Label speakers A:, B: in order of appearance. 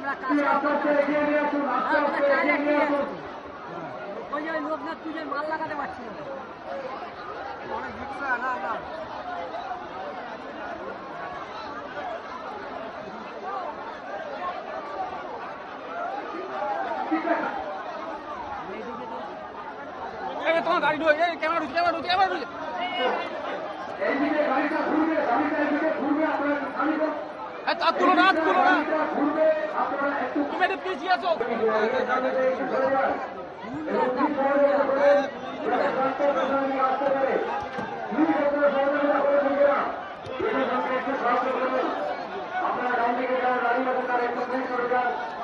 A: আমরা কাজ ওই যে লোকনাথ পুজোয় মাল লাগাতে পারছি না অনেক রিক্সা না না তোমার গাড়ি ঢুকে ক্যামেরা ঢুকে তুলো না তুমি একটু পিছিয়ে আছো আপনারা